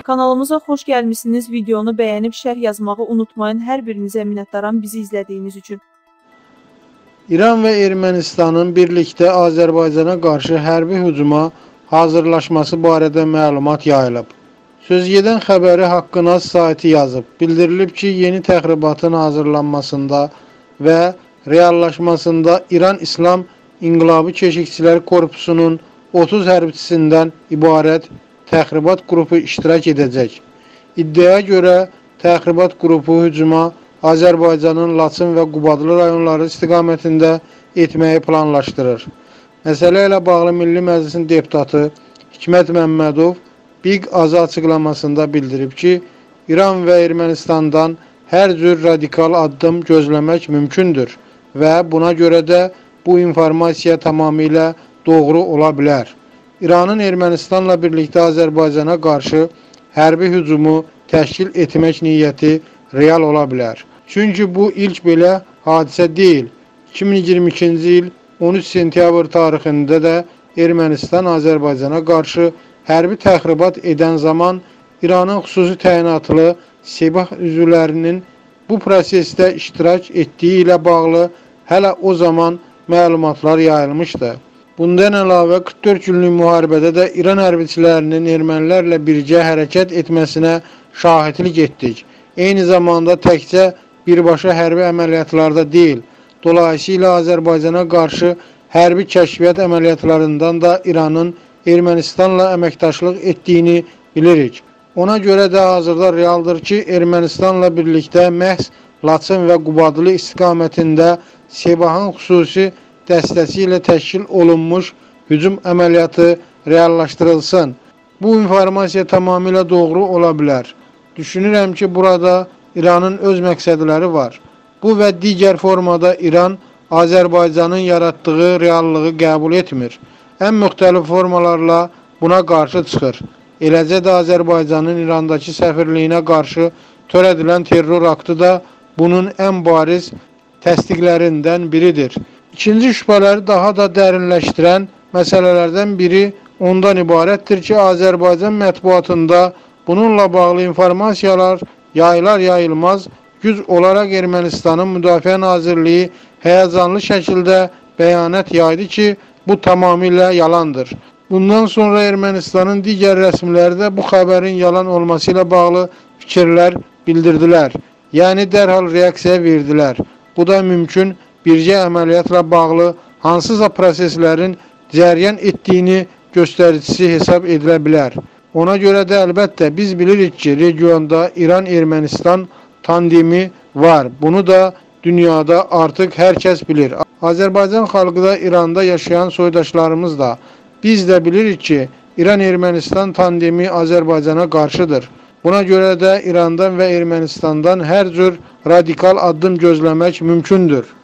Kanalımıza xoş gəlmişsiniz. Videonu bəyənib şərh yazmağı unutmayın. Hər birinizə minnətdaram bizi izlədiyiniz üçün. İran və Ermənistanın birlikdə Azərbaycana qarşı hərbi hücuma hazırlaşması barədə məlumat yayılıb. Sözgedən xəbəri Haqqınaz saiti yazıb. Bildirilib ki, yeni təxribatın hazırlanmasında və reallaşmasında İran İslam İnqilabı Keşikçiləri Korpusunun 30 hərbçisindən ibarət təxribat qrupu iştirak edəcək. İddiaya görə təxribat qrupu hücuma Azərbaycanın Laçın və Qubadlı rayonları istiqamətində etməyi planlaşdırır. Məsələ ilə bağlı Milli Məclisin deputatı Hikmət Məmmədov BİQ-AZA açıqlamasında bildirib ki, İran və Ermənistandan hər cür radikal addım gözləmək mümkündür və buna görə də bu informasiya tamamilə doğru ola bilər. İranın Ermənistanla birlikdə Azərbaycana qarşı hərbi hücumu təşkil etmək niyyəti real ola bilər. Çünki bu ilk belə hadisə deyil. 2022-ci il 13 sentyabr tarixində də Ermənistan Azərbaycana qarşı hərbi təxribat edən zaman İranın xüsusi təyinatlı Sepah üzvlərinin bu prosesdə iştirak etdiyi ilə bağlı hələ o zaman məlumatlar yayılmışdı. Bundan əlavə 44 günlük müharibədə də İran hərbiçilərinin ermənilərlə birgə hərəkət etməsinə şahidlik etdik. Eyni zamanda təkcə birbaşa hərbi əməliyyatlarda deyil, dolayısıyla Azərbaycana qarşı hərbi kəşfiyyat əməliyyatlarından da İranın Ermənistanla əməkdaşlıq etdiyini bilirik. Ona görə də hazırda realdır ki, Ermənistanla birlikdə məhz Laçın və Qubadlı istiqamətində Sepahın xüsusi dəstəsi ilə təşkil olunmuş hücum əməliyyatı reallaşdırılsın. Bu informasiya tamamilə doğru ola bilər. Düşünürəm ki, burada İranın öz məqsədləri var. Bu və digər formada İran Azərbaycanın yaratdığı reallığı qəbul etmir. Ən müxtəlif formalarla buna qarşı çıxır. Eləcə də Azərbaycanın İrandakı səfirliyinə qarşı törədilən terror aktı da bunun ən bariz təsdiqlərindən biridir. İkinci şübhələri daha da dərinləşdirən məsələlərdən biri ondan ibarətdir ki, Azərbaycan mətbuatında bununla bağlı informasiyalar yayılar-yayılmaz güc olaraq Ermənistanın Müdafiə Nazirliyi həyəcanlı şəkildə bəyanat yaydı ki, bu tamamilə yalandır. Bundan sonra Ermənistanın digər rəsmiləri də bu xəbərin yalan olması ilə bağlı fikirlər bildirdilər. Yəni dərhal reaksiya verdilər. Bu da mümkün birgə əməliyyatla bağlı hansısa proseslərin cəryan etdiyini göstəricisi hesab edilə bilər. Ona görə də əlbəttə biz bilirik ki, regionda İran-Ermənistan tandemi var. Bunu da dünyada artıq hər kəs bilir. Azərbaycan xalqı da İranda yaşayan soydaşlarımız da biz də bilirik ki, İran-Ermənistan tandemi Azərbaycana qarşıdır. Buna görə də İrandan və Ermənistandan hər cür radikal addım gözləmək mümkündür.